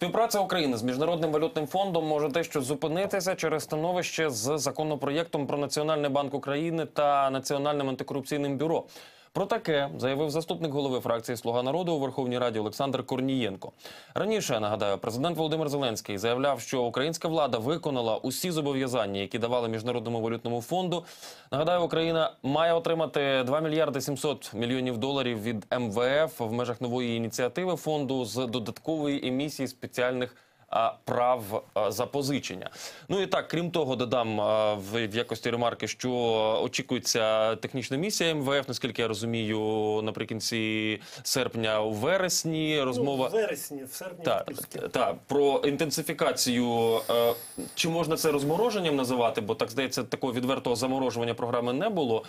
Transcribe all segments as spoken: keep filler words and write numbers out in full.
Співпраця України з Міжнародним валютним фондом може дещо зупинитися через становище з законопроєктом про Національний банк України та Національним антикорупційним бюро. Про таке заявив заступник голови фракції «Слуга народу» у Верховній Раді Олександр Корнієнко. Раніше, нагадаю, президент Володимир Зеленський заявляв, що українська влада виконала усі зобов'язання, які давали Міжнародному валютному фонду. Нагадаю, Україна має отримати два мільярди сімсот мільйонів доларів від ем ве еф в межах нової ініціативи фонду з додаткової емісії спеціальних прав запозичення. Ну і так, крім того, додам в якості ремарки, що очікується технічна місія ем ве еф, наскільки я розумію, наприкінці серпня у вересні. Розмова... Ну, в вересні, в серпні. Так, та, про інтенсифікацію, чи можна це розмороженням називати, бо, так здається, такого відвертого заморожування програми не було.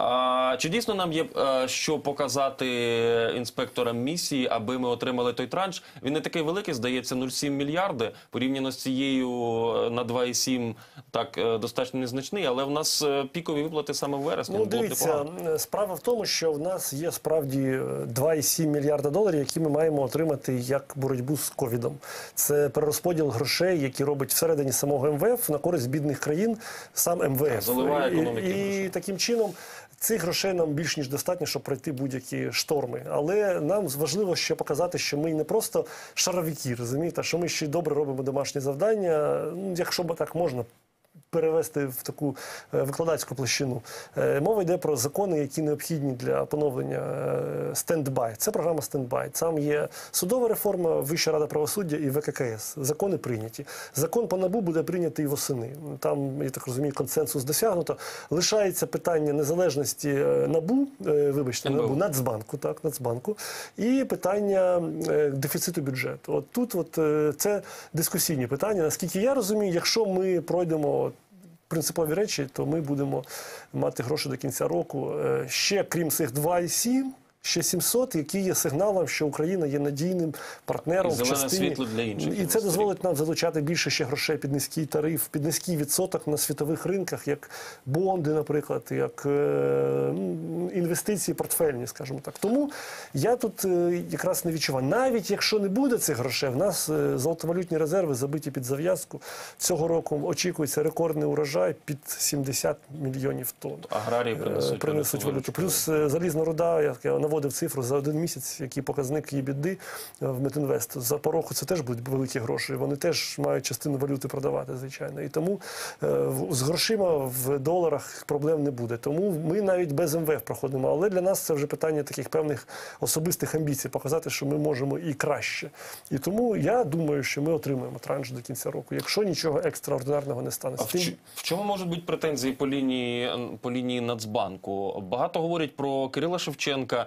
А, чи дійсно нам є що показати інспекторам місії, аби ми отримали той транш? Він не такий великий, здається, нуль цілих сім мільярди. Порівняно з цією на два цілих сім так достатньо незначний, але в нас пікові виплати саме в вересні. Ну, дивіться, справа в тому, що в нас є справді два цілих сім мільярда доларів, які ми маємо отримати як боротьбу з ковідом. Це перерозподіл грошей, які робить всередині самого ем ве еф на користь бідних країн сам ем ве еф. Заливає економіки. І, і таким чином цих грошей нам більш ніж достатньо, щоб пройти будь-які шторми. Але нам важливо ще показати, що ми не просто шаровики, розумієте, а що ми ще й добре робимо домашні завдання, ну, якщо б так можна перевести в таку викладацьку площину. Мова йде про закони, які необхідні для поновлення стендбай. Це програма стендбай. Там є судова реформа, Вища рада правосуддя і ве ка ка ес. Закони прийняті. Закон по НАБУ буде прийнятий восени. Там, я так розумію, консенсус досягнуто. Лишається питання незалежності НАБУ, вибачте, НАБУ, Нацбанку, так, Нацбанку, і питання дефіциту бюджету. От тут от, це дискусійні питання. Наскільки я розумію, якщо ми пройдемо принципові речі, то ми будемо мати гроші до кінця року. Ще, крім цих два цілих сім, ще сімсот, які є сигналом, що Україна є надійним партнером в частині. Світло для інших. І це дозволить нам залучати більше ще грошей під низький тариф, під низький відсоток на світових ринках, як бонди, наприклад, як е, інвестиції портфельні, скажімо так. Тому я тут е, якраз не відчуваю. Навіть якщо не буде цих грошей, в нас е, золотовалютні резерви забиті під зав'язку. Цього року очікується рекордний урожай під сімдесят мільйонів тонн. Аграрії принесуть, е, принесуть валюту. Плюс е, залізна руда, як я наводив цифру за один місяць, який показник ЄБІТДА в Метінвест. За пороху це теж будуть великі гроші. Вони теж мають частину валюти продавати, звичайно. І тому е, з грошима в доларах проблем не буде. Тому ми навіть без ем ве еф проходимо. Але для нас це вже питання таких певних особистих амбіцій. Показати, що ми можемо і краще. І тому я думаю, що ми отримаємо транш до кінця року, якщо нічого екстраординарного не стане. А в, ч... в чому можуть бути претензії по лінії, по лінії Нацбанку? Багато говорять про Кирила Шевченка.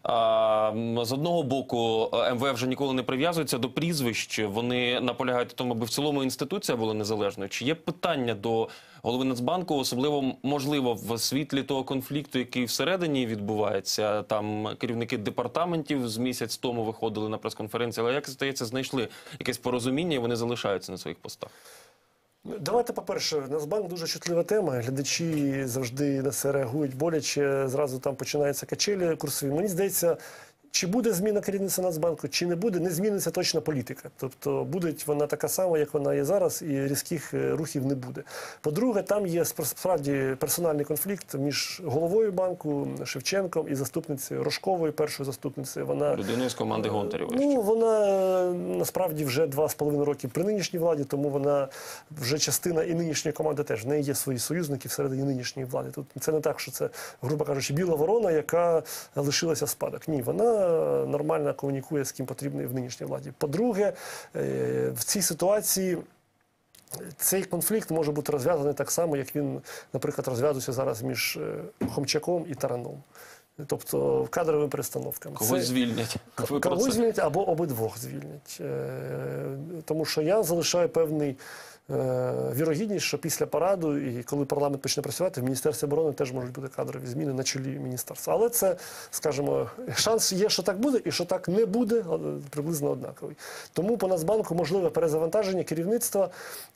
З одного боку, ем ве еф вже ніколи не прив'язується до прізвищ, вони наполягають на тому, аби в цілому інституція була незалежною. Чи є питання до голови Нацбанку, особливо, можливо, в світлі того конфлікту, який всередині відбувається? Там керівники департаментів з місяць тому виходили на прес-конференції, але, як здається, знайшли якесь порозуміння і вони залишаються на своїх постах. Давайте, по-перше, Нацбанк дуже чутлива тема. Глядачі завжди на це реагують боляче. Зразу там починаються качелі курсові. Мені здається, чи буде зміна керівництва Нацбанку, чи не буде, не зміниться точно політика. Тобто буде вона така сама, як вона є зараз, і різких рухів не буде. По-друге, там є справді персональний конфлікт між головою банку Шевченком і заступницею Рожковою, першою заступницею. Вона людиною з команди Гонтарєва. Ну, вона насправді вже два з половиною роки при нинішній владі, тому вона вже частина і нинішньої команди теж. В неї є свої союзники всередині нинішньої влади. Тут це не так, що це, грубо кажучи, біла ворона, яка лишилася в спадок. Ні, вона нормально комунікує з ким потрібно в нинішній владі. По-друге, в цій ситуації цей конфлікт може бути розв'язаний так само, як він, наприклад, розв'язується зараз між Хомчаком і Тараном. Тобто кадровими перестановками. Когось Це... звільнять. Когось звільнять або обидвох звільнять. Тому що я залишаю певний вірогідність, що після параду і коли парламент почне працювати, в Міністерстві оборони теж можуть бути кадрові зміни на чолі міністерства. Але це, скажімо, шанс є, що так буде і що так не буде, приблизно однаковий. Тому по Нацбанку можливе перезавантаження керівництва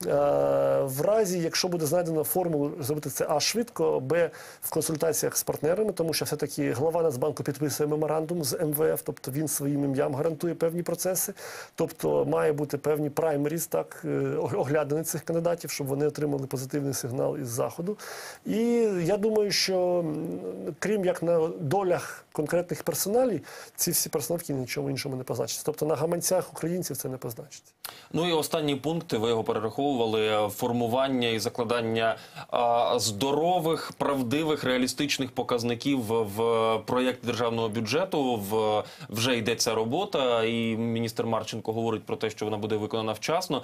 в разі, якщо буде знайдено формулу зробити це а швидко, б в консультаціях з партнерами, тому що все-таки глава Нацбанку підписує меморандум з ем ве еф, тобто він своїм ім'ям гарантує певні процеси, тобто має бути певні праймеріз, так, оглядини цих кандидатів, щоб вони отримали позитивний сигнал із Заходу. І я думаю, що крім як на долях конкретних персоналій, ці всі перестановки нічому іншому не позначаться. Тобто на гаманцях українців це не позначиться. Ну і останній пункт, ви його перераховували, формування і закладання а, здорових, правдивих, реалістичних показників в проєкт державного бюджету. В, вже йдеться робота, і міністр Марченко говорить про те, що вона буде виконана вчасно.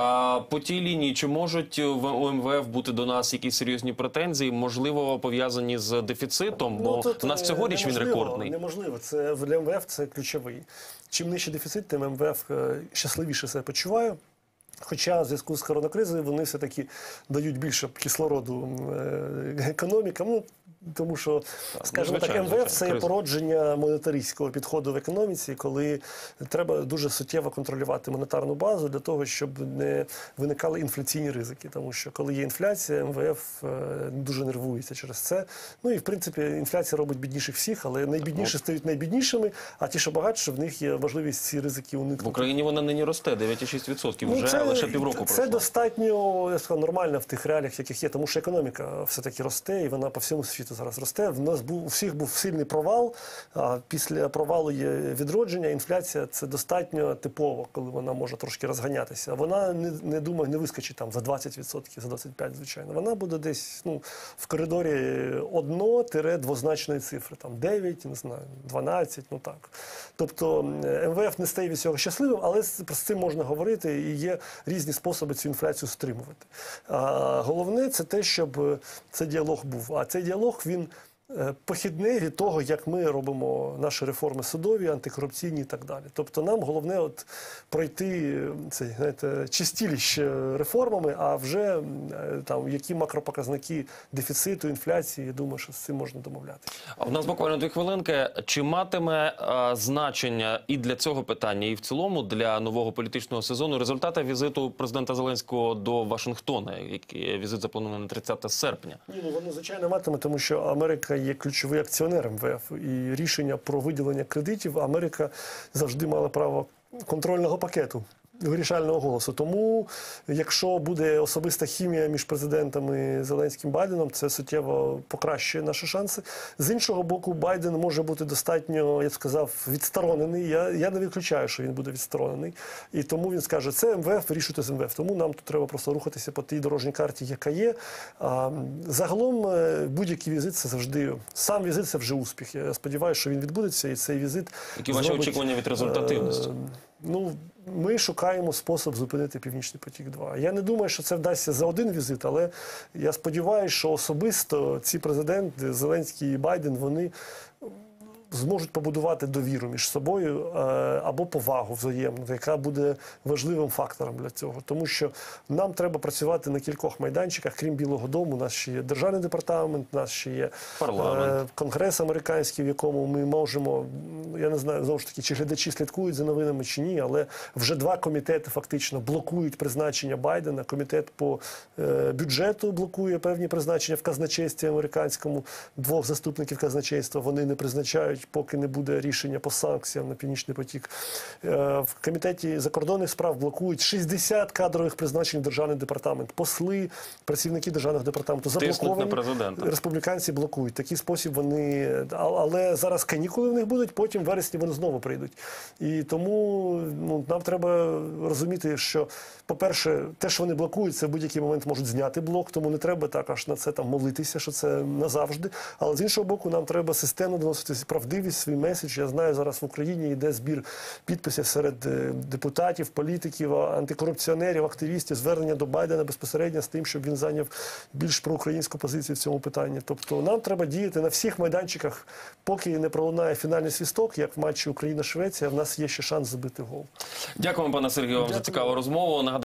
А по тій лінії, чи можуть в у ем ве еф бути до нас якісь серйозні претензії, можливо, пов'язані з дефіцитом, бо ну, у нас цьогоріч він рекордний. Неможливо, це для ем ве еф це ключовий. Чим нижчий дефіцит, тим ем ве еф щасливіше себе почуває. Хоча в зв'язку з коронакризою вони все-таки дають більше кислороду економікам. Ну, тому що, скажімо так, ем ве еф – це є породження монетаристського підходу в економіці, коли треба дуже суттєво контролювати монетарну базу для того, щоб не виникали інфляційні ризики. Тому що, коли є інфляція, ем ве еф дуже нервується через це. Ну і, в принципі, інфляція робить бідніших всіх, але найбідніші стають найбіднішими, а ті, що багатші, в них є можливість ці ризики уникнути. В Україні вона нині росте, дев'ять цілих шість десятих відсотка, вже ну, це, лише півроку це пройшло. Це достатньо, я сказав, нормально в тих реаліях, яких є, тому що економіка все-таки росте, і вона по всьому світу зараз росте. В нас був у всіх був сильний провал. А після провалу є відродження. Інфляція це достатньо типово, коли вона може трошки розганятися. Вона не, не думаю, не вискочить там за двадцять відсотків, за двадцять п'ять відсотків, звичайно. Вона буде десь ну в коридорі одно-двозначної цифри, там дев'ять, не знаю, дванадцять, ну так. Тобто ем ве еф не стає від цього щасливим, але про це можна говорити і є різні способи цю інфляцію стримувати. А головне це те, щоб цей діалог був. А цей діалог він похідний від того, як ми робимо наші реформи судові, антикорупційні і так далі. Тобто нам головне от пройти цей, знаєте, чистілість реформами, а вже там які макропоказники дефіциту, інфляції, я думаю, що з цим можна домовлятися. А в нас буквально дві хвилинки. Чи матиме а, значення і для цього питання, і в цілому для нового політичного сезону результати візиту президента Зеленського до Вашингтона, який візит запланований на тридцяте серпня? Ні, ну воно звичайно матиме, тому що Америка є ключовий акціонер ем ве еф, і рішення про виділення кредитів Америка завжди мала право контрольного пакету, вирішального голосу. Тому, якщо буде особиста хімія між президентами Зеленським і Байденом, це суттєво покращує наші шанси. З іншого боку, Байден може бути достатньо, я б сказав, відсторонений. Я, я не виключаю, що він буде відсторонений. І тому він скаже, це ем ве еф, вирішуйте з ем ве еф. Тому нам тут треба просто рухатися по тій дорожній карті, яка є. А, загалом, будь-який візит – це завжди, сам візит – це вже успіх. Я сподіваюся, що він відбудеться, і цей візит Які ваші зробить, очікування від результативності? Е, ну, ми шукаємо спосіб зупинити Північний потік-два. Я не думаю, що це вдасться за один візит, але я сподіваюся, що особисто ці президенти, Зеленський і Байден, вони зможуть побудувати довіру між собою або повагу взаємну, яка буде важливим фактором для цього. Тому що нам треба працювати на кількох майданчиках, крім Білого дому. У нас ще є Державний департамент, у нас ще є парламент, Конгрес американський, в якому ми можемо, я не знаю, знову ж таки, чи глядачі слідкують за новинами чи ні, але вже два комітети фактично блокують призначення Байдена. Комітет по бюджету блокує певні призначення в казначействі американському, двох заступників казначейства вони не призначають, поки не буде рішення по санкціям на Північний потік. В комітеті закордонних справ блокують шістдесят кадрових призначень в Державний департамент. Посли, працівники Державного департаменту заблоковані. Республіканці блокують. Такий спосіб вони... Але зараз канікули в них будуть, потім в вересні вони знову прийдуть. І тому ну, нам треба розуміти, що, по-перше, те, що вони блокують, це в будь-який момент можуть зняти блок, тому не треба так аж на це там молитися, що це назавжди. Але з іншого боку, нам треба системно доносити правдивість, свій меседж. Я знаю, зараз в Україні йде збір підписів серед депутатів, політиків, антикорупціонерів, активістів, звернення до Байдена безпосередньо з тим, щоб він зайняв більш проукраїнську позицію в цьому питанні. Тобто нам треба діяти на всіх майданчиках, поки не пролунає фінальний свісток, як в матчі Україна-Швеція, в нас є ще шанс забити гол. Дякуємо, пане Сергію, вам за цікаву розмову.